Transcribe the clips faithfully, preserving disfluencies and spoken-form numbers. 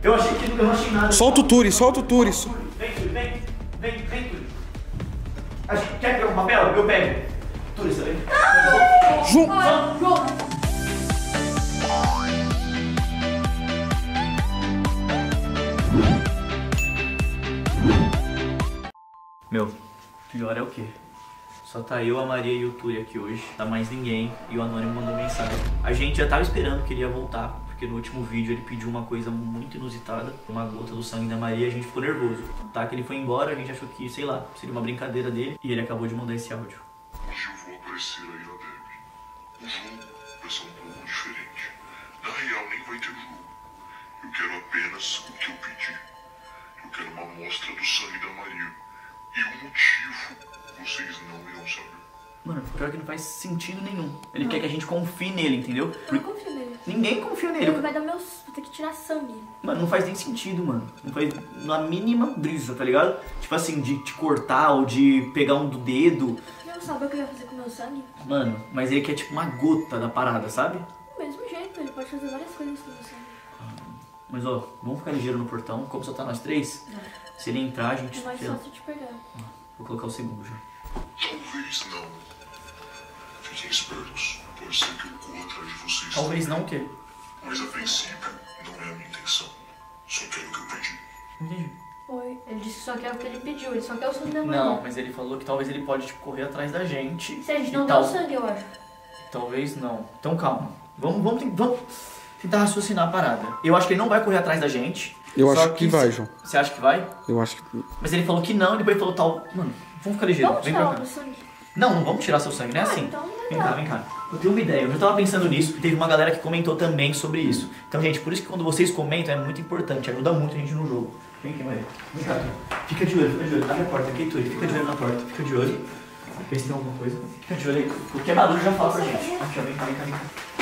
Eu achei que eu não achei nada. Solta o Turi, solta o Turi. Vem, Turi, vem. Vem, vem, Turi. A gente quer pegar um papel? Eu pego. Turi, você vem? João! Ah, João! Meu, pior é o quê? Só tá eu, a Maria e o Turi aqui hoje. Tá mais ninguém. E o Anônimo mandou mensagem. A gente já tava esperando que ele ia voltar. Porque no último vídeo ele pediu uma coisa muito inusitada. Uma gota do sangue da Maria e a gente ficou nervoso. Tá, que ele foi embora, a gente achou que, sei lá, seria uma brincadeira dele. E ele acabou de mandar esse áudio. Hoje eu vou aparecer aí na Deb. O jogo vai ser um pouco diferente. Na real, nem vai ter jogo. Eu quero apenas o que eu pedi. Eu quero uma amostra do sangue da Maria. E o motivo vocês não irão saber. Mano, pior que não faz sentido nenhum. Ele não. quer que a gente confie nele, entendeu? Eu não confio nele. Ninguém confia nele. Ele vai dar meus... Vou ter que tirar sangue. Mano, não faz nem sentido, mano. Não faz na mínima brisa, tá ligado? Tipo assim, de te cortar ou de pegar um do dedo. Não sabe o que ele vai fazer com o meu sangue? Mano, mas ele quer tipo uma gota da parada, sabe? Do mesmo jeito, ele pode fazer várias coisas com o meu sangue. Mas ó, vamos ficar ligeiro no portão. Como só tá nós três, não. Se ele entrar, a gente... É mais fácil de pegar. Vou colocar o segundo já. Talvez não. Fiquem espertos. Pode ser que eu corra atrás de vocês. Talvez não o quê? Mas a princípio, não é a minha intenção. Só quero o que eu pedi. Entendi. Oi, ele disse que só quer o que ele pediu, ele só quer o sangue da Maria. Não, mas ele falou que talvez ele pode tipo, correr atrás da gente. Se a gente não tal... dá o sangue, eu acho. Talvez não. Então calma. Vamos, vamos, vamos tentar raciocinar a parada. Eu acho que ele não vai correr atrás da gente. Eu acho que, que vai, se... João. Você acha que vai? Eu acho que... Mas ele falou que não, e depois ele falou tal... Mano, vamos ficar ligeiro. Vamos Vem tirar pra cá. o sangue. Não, não vamos tirar seu sangue, não é Ah, assim. então não vem dá. cá, vem cá. Eu tenho uma ideia, eu já tava pensando nisso e teve uma galera que comentou também sobre isso. Então, gente, por isso que quando vocês comentam é muito importante, ajuda muito a gente no jogo. Vem aqui, Maria. Vem cá, fica de olho, fica de olho. Abre a porta aqui, Turi. Fica de olho na porta, fica de olho. Vê se tem alguma coisa. Fica de olho aí. Porque barulho já fala pra gente. Aqui, ó, vem cá, vem cá, vem cá.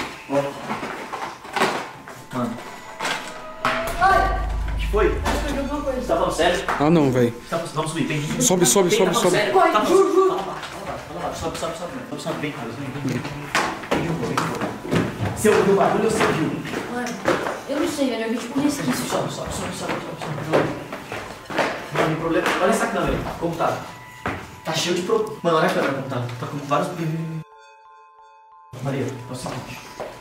Ó. Mano. Olha! O que foi? Acho que eu vi alguma coisa. Você tá falando sério? Ah, não, velho. Tá, vamos subir, vem. Sobe, sobe, Vem, sobe, tá sobe. sério? Corre, Tá, juro, juro. fala baixo, fala baixo, fala baixo. Sobe, sobe, sobe, sobe. Sobe, vem, Carlos, vem, vem, vem. Vem de boa, vem de boa. Você ouviu o barulho ou você viu? Mano, eu não sei, velho, eu vi tipo um resquício. Sobe, sobe, sobe, sobe, sobe, sobe. Não tem problema. Olha essa câmera, como tá? Tá cheio de pro... Mano, olha a câmera como tá. Tá com vários... Maria, é o seguinte.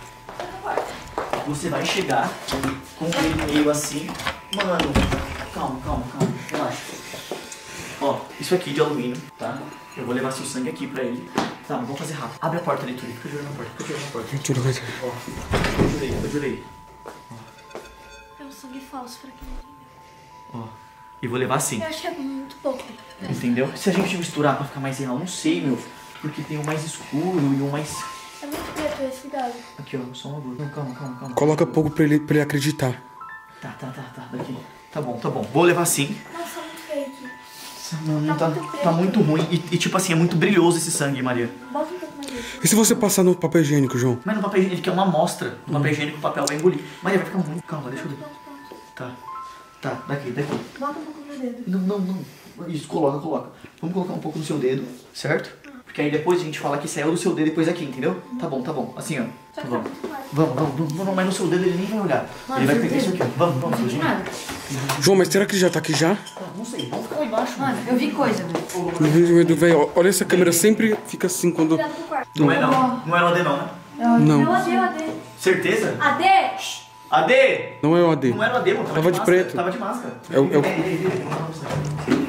Você vai chegar com ele meio assim. Mano, calma, calma, calma. Relaxa. Ó, isso aqui de alumínio, tá? Eu vou levar seu sangue aqui pra ele. Tá, mas vamos fazer rápido. Abre a porta ali, Turi. Fica de olho na porta, fica de olho na porta. Turi, vai. Ó, fica de olho aí, fica de olho aí. É um sangue falso pra quem não entendeu. Ó, e vou levar assim. Eu acho que é muito pouco. Entendeu? Se a gente misturar pra ficar mais real, não sei, meu. Porque tem um mais escuro e um mais... É muito preto esse, cuidado. Aqui, ó, só uma gota. Não, calma, calma, calma. Coloca pouco pra ele, pra ele acreditar. Tá, tá, tá, tá, daqui. Tá bom, tá bom. Vou levar assim. Nossa, muito feio aqui. Mano, Tá tá, muito preto. tá muito ruim. E, e, tipo assim, é muito brilhoso esse sangue, Maria. Bota um pouco mais disso. E se você passar no papel higiênico, João? Mas no papel higiênico, ele quer uma amostra. No papel higiênico o papel vai engolir. Maria, vai ficar muito... Calma, deixa eu ver. Pronto, pronto. Tá. Tá, daqui, daqui. Bota um pouco no meu dedo. Não, não, não. Isso, coloca, coloca. Vamos colocar um pouco no seu dedo, certo? Porque aí depois a gente fala que saiu do seu dedo e depois aqui, entendeu? Tá bom, tá bom. Assim, ó. Só Tá que bom. tá muito claro. Vamos, vamos, vamos, vamos. Mas no seu dedo ele nem vai olhar. Mano, Ele vai seu pegar isso dedo? aqui, ó. Vamos, vamos, Não vi gente. nada. João, mas será que ele já tá aqui já? Não sei, vamos ficar lá embaixo, mano. Mano, eu vi coisa, velho. Velho, olha essa câmera, sempre fica assim quando... Cuidado com o quarto. Não é não. Não era o A D não, né? Não. É o A D, o A D. Certeza? A D! A D! Não é o A D. Não era o A D, mano. Tava, Tava de máscara, preto. Tava de máscara. É o- é o- Ei, ei, ei, ei.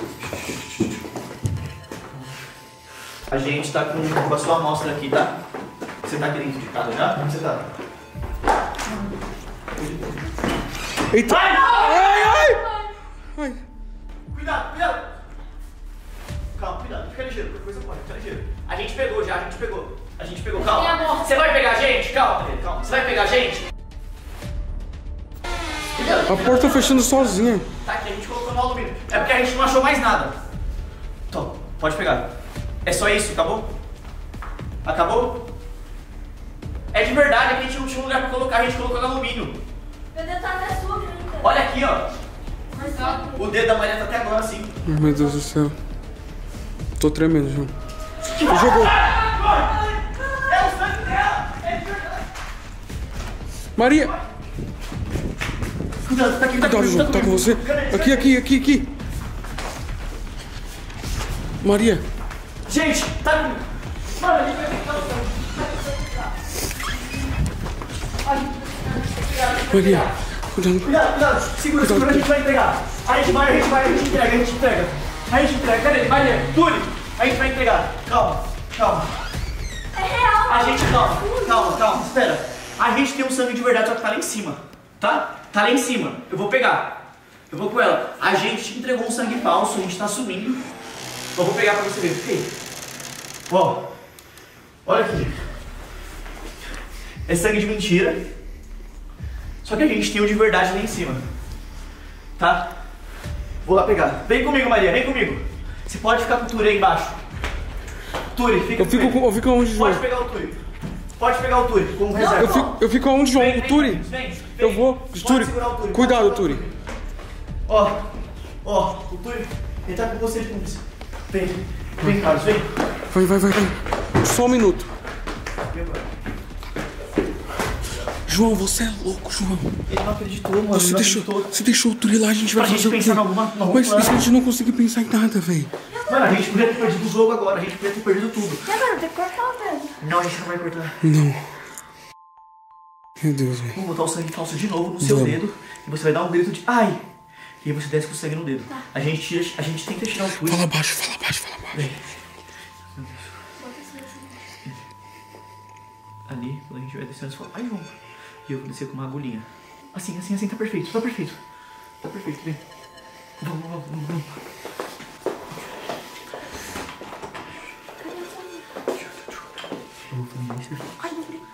A gente tá com, com a sua amostra aqui, tá? Você tá aqui dentro de casa já? Onde você tá? Eita! Ai! Ai, ai! Ai. Cuidado, cuidado! Calma, cuidado, fica ligeiro, qualquer coisa pode, fica ligeiro. A gente pegou já, a gente pegou. A gente pegou, calma. Você vai pegar a gente? Calma, calma. Você vai pegar a gente? Cuidado. A porta tá fechando sozinha. Tá aqui, a gente colocou no alumínio. É porque a gente não achou mais nada. Então, pode pegar. É só isso, acabou? Acabou? É de verdade, aqui a gente não tinha um lugar pra colocar, a gente colocou no alumínio. Meu dedo tá até sujo ainda. Olha aqui, ó. Mas tá. O dedo da Maria tá até agora assim. Ai, meu Deus do céu. Tô tremendo, João. Jogou. É o sangue dela! É de verdade! Maria! Cadê Não, tá aqui, tá Cuidado, comigo, João, tá com você. Aqui, aqui, aqui, aqui. Maria. Gente, tá comigo. Mano, a gente vai ficar no chão. Maria, cuidado. Cuidado, cuidado. Segura, Cuidado. segura, a gente vai entregar. A gente vai, a gente vai, a gente entrega, a gente entrega. A gente entrega. Cadê? Maria, Túlio, a gente vai entregar. Calma, calma. É real. A gente, calma, calma, calma, espera. A gente tem um sangue de verdade, só que tá lá em cima, tá? Tá lá em cima. Eu vou pegar. Eu vou com ela. A gente entregou um sangue falso, a gente tá assumindo. Eu vou pegar pra você ver. Fiquei. Ó, olha aqui. É sangue de mentira. Só que a gente tem o de verdade lá em cima. Tá? Vou lá pegar. Vem comigo, Maria, vem comigo. Você pode ficar com o Turi aí embaixo. Turi, fica Eu fico, com ele. com, eu fico onde, João? Pode pegar o Turi. Pode pegar o Turi, como reserva. Eu fico, eu fico aonde, João? Vem, O vem, Turi? vem, vem, vem. Eu vou. Pode Turi. segurar o Turi. Cuidado, Pode segurar Turi. Ó, ó, o Turi, ele tá com você de cúmplice. Vem, vem, Carlos, vem. Vai, vai, vai, vai. Só um minuto. Vem agora. João, você é louco, João. Ele não acreditou, mano. Você ele não deixou, acreditou. você deixou o Turi lá, a gente vai Pra fazer gente o quê? pensar em alguma, em algum Mas plano. isso a gente não conseguiu pensar em nada, velho. Mano, a gente podia ter perdido o jogo agora, a gente podia ter perdido tudo. E agora, tem que cortar o dedo. Não, a gente não vai cortar. Não. Meu Deus, velho. Vamos botar o sangue falso de novo no seu Vamos. dedo e você vai dar um grito de ai. E aí você desce com o sangue no dedo. A gente tira, a gente tenta tirar o Turi. Fala baixo, fala baixo, fala baixo. Vem. Ali, quando a gente vai descendo, você fala, ai, João. E eu vou descer com uma agulhinha. Assim, assim, assim, tá perfeito, tá perfeito. Tá perfeito, vem. Vamos, vamos, vamos, vamos. Eu vou fazer bem certinho. Ai, não brinco.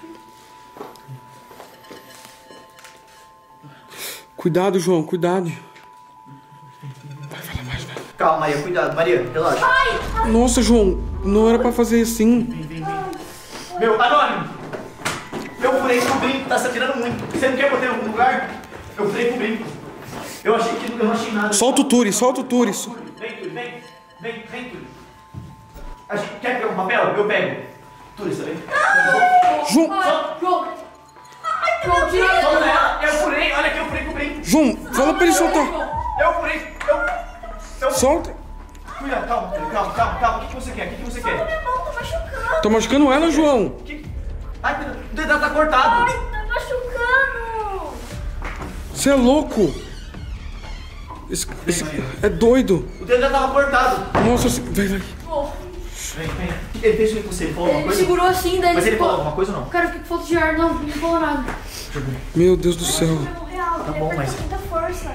Cuidado, João, cuidado. Vai, fala mais, vai. Calma, Maria, cuidado, Maria, relaxa. Nossa, João, não era pra fazer assim. Vem, vem, vem. Meu, anônimo. Eu furei com o brinco, tá saturando muito. Você não quer botar em algum lugar? Eu furei com o brinco. Eu achei que eu não achei nada. Solta o Turi, solta o Turi. Vem, Turi, vem. Vem, vem, Turi. A gente quer pegar um papel? Eu pego. Turi, você vem? João, Ai, João. Ai, João, tira Solta ele. ela. Eu furei, olha aqui, eu furei com o brinco. João, fala pra ele soltar. Eu furei, eu... eu... Solta. Cuidado, calma, Turi, calma, calma, calma. O que, que você quer? O que, que você quer? Minha mão tá machucando. Tá machucando ela, João. Que... Ai, cuidado. O dedo dela tá cortado. Ai, tá machucando. Você é louco. Esse, esse é doido. O dedo dela tava cortado. Nossa, você- vai, vai. Pô, Vem, vem. Ele fez o que com você? Ele falou alguma ele coisa? segurou assim, daí Mas ele ficou- falou alguma coisa ou não? Cara, eu fiquei com falta de ar. Não, não falou nada. Meu Deus do céu. Não, real, Tá ele bom, apertou mas- com muita força.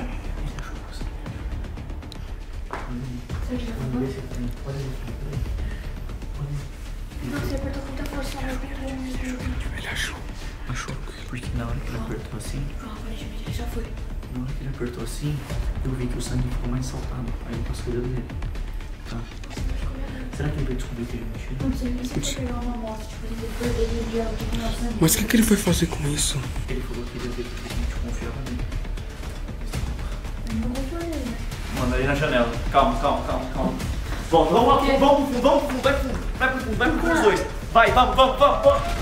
Nossa, ele apertou com muita força. Não, Ele achou. Achou. Porque na hora que ele apertou assim, aparentemente já foi. na hora que ele apertou assim, eu vi que o sangue ficou mais saltado. Aí eu passei o dedo nele. Tá. Será que ele vai descobrir que ele mentiu? Não sei nem se ele foi pegar uma amostra, tipo, ele perdeu o dia, o que nós não. Mas o que, que ele foi fazer com isso? Ele falou que ele ia ver que a gente confiava nele. Eu não vou por ele, né? Manda ali na janela. Calma, calma, calma, calma. Volta, vamos lá, vamos pro fundo, vamos pro fundo, vai pro fundo, vai pro fundo, vai pro fundo os dois. Vai, vamos, vamos, vamos, vamos.